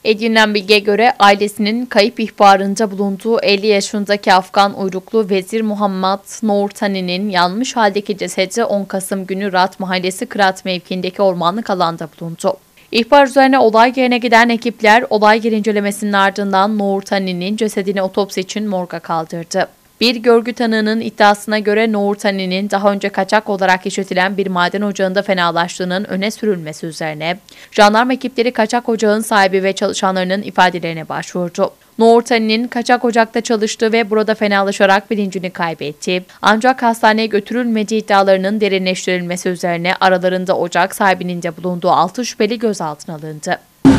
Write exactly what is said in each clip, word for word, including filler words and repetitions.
Edinilen bilgiye göre ailesinin kayıp ihbarında bulunduğu elli yaşındaki Afgan uyruklu Vezir Muhammed Noortani'nin yanmış haldeki cesedi on Kasım günü Rat Mahallesi Kıraat mevkiindeki ormanlık alanda bulundu. İhbar üzerine olay yerine giden ekipler olay yeri incelemesinin ardından Noortani'nin cesedini otopsi için morga kaldırdı. Bir görgü tanığının iddiasına göre Noortani'nin daha önce kaçak olarak işletilen bir maden ocağında fenalaştığının öne sürülmesi üzerine jandarma ekipleri kaçak ocağın sahibi ve çalışanlarının ifadelerine başvurdu. Noortani'nin kaçak ocakta çalıştığı ve burada fenalaşarak bilincini kaybetti. Ancak hastaneye götürülmediği iddialarının derinleştirilmesi üzerine aralarında ocak sahibinin de bulunduğu altı şüpheli gözaltına alındı.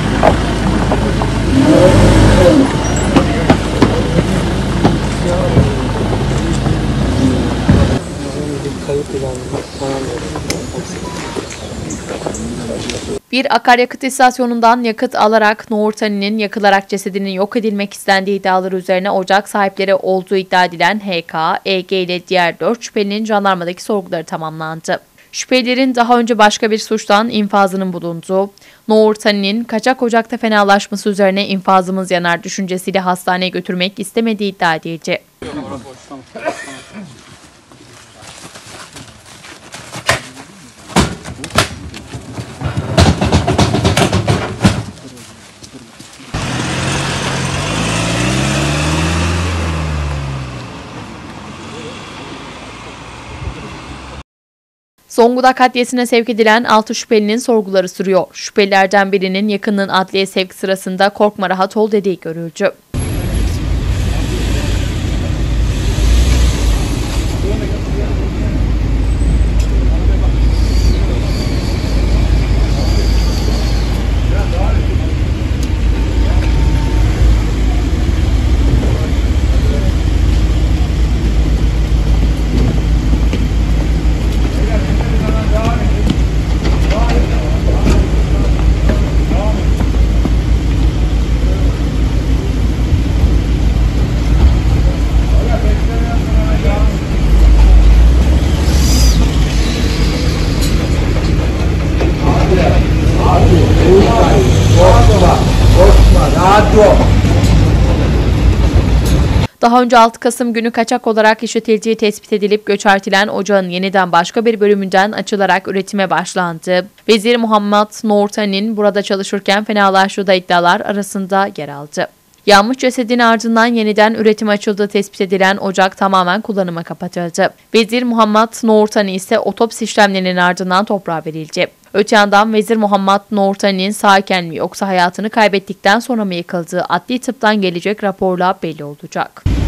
Bir akaryakıt istasyonundan yakıt alarak Noortani'nin yakılarak cesedinin yok edilmek istendiği iddiaları üzerine ocak sahipleri olduğu iddia edilen H K, E G ile diğer dört şüphelinin jandarmadaki sorguları tamamlandı. Şüphelilerin daha önce başka bir suçtan infazının bulunduğu, Noortani'nin kaçak ocakta fenalaşması üzerine infazımız yanar düşüncesiyle hastaneye götürmek istemediği iddia edildi. Zonguldak Adliyesi'ne sevk edilen altı şüphelinin sorguları sürüyor. Şüphelilerden birinin yakınının adliye sevk sırasında "korkma rahat ol" dediği görüldü. Daha önce altı Kasım günü kaçak olarak işletildiği tespit edilip göçertilen ocağın yeniden başka bir bölümünden açılarak üretime başlandı. Vezir Muhammed Noortani'nin burada çalışırken fenalaştığı da iddialar arasında yer aldı. Yanmış cesedin ardından yeniden üretim açıldığı tespit edilen ocak tamamen kullanıma kapatıldı. Vezir Muhammed Noortani ise otopsi işlemlerinin ardından toprağa verildi. Öte yandan Vezir Muhammed Noortani'nin sağken mi yoksa hayatını kaybettikten sonra mı yıkıldığı adli tıptan gelecek raporla belli olacak.